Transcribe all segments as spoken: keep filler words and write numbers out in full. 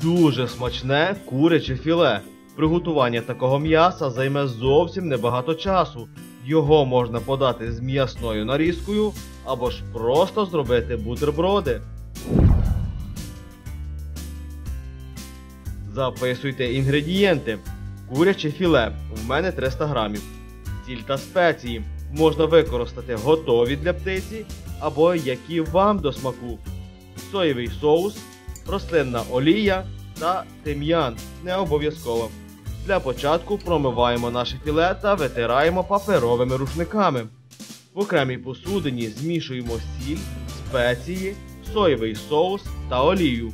Дуже смачне куряче філе. Приготування такого м'яса займе зовсім небагато часу. Його можна подати з м'ясною нарізкою або ж просто зробити бутерброди. Записуйте інгредієнти. Куряче філе, в мене триста грамів. Сіль та спеції. Можна використати готові для птиці або які вам до смаку. Соєвий соус, рослинна олія та тим'ян, не обов'язково. Для початку промиваємо наше філе та витираємо паперовими рушниками. В окремій посудині змішуємо сіль, спеції, соєвий соус та олію.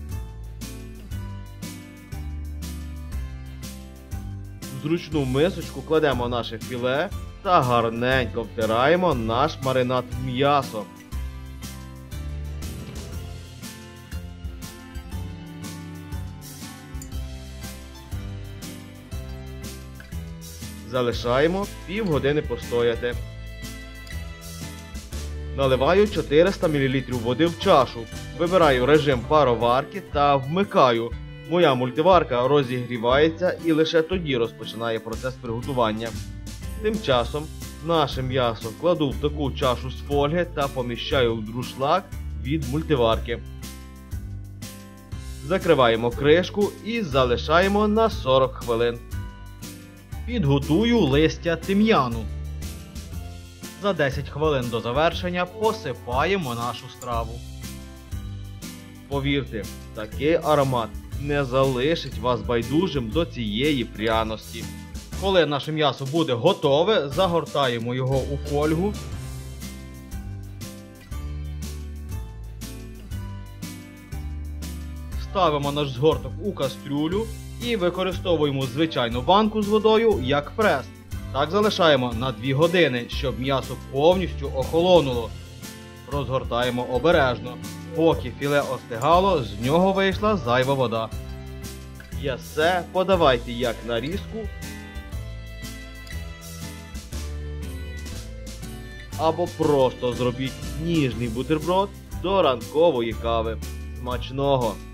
В зручну мисочку кладемо наше філе та гарненько втираємо наш маринад в м'ясо. Залишаємо півгодини постояти. Наливаю чотириста мілілітрів води в чашу. Вибираю режим пароварки та вмикаю. Моя мультиварка розігрівається і лише тоді розпочинає процес приготування. Тим часом наше м'ясо кладу в таку чашу з фольги та поміщаю в друшлак від мультиварки. Закриваємо кришку і залишаємо на сорок хвилин. Підготую листя тим'яну. За десять хвилин до завершення посипаємо нашу страву. Повірте, такий аромат не залишить вас байдужим до цієї пряності. Коли наше м'ясо буде готове, загортаємо його у фольгу. Ставимо наш згорток у кастрюлю і використовуємо звичайну банку з водою як прес. Так залишаємо на дві години, щоб м'ясо повністю охолонуло. Розгортаємо обережно. Поки філе остигало, з нього вийшла зайва вода. М'ясе подавайте як нарізку або просто зробіть ніжний бутерброд до ранкової кави. Смачного!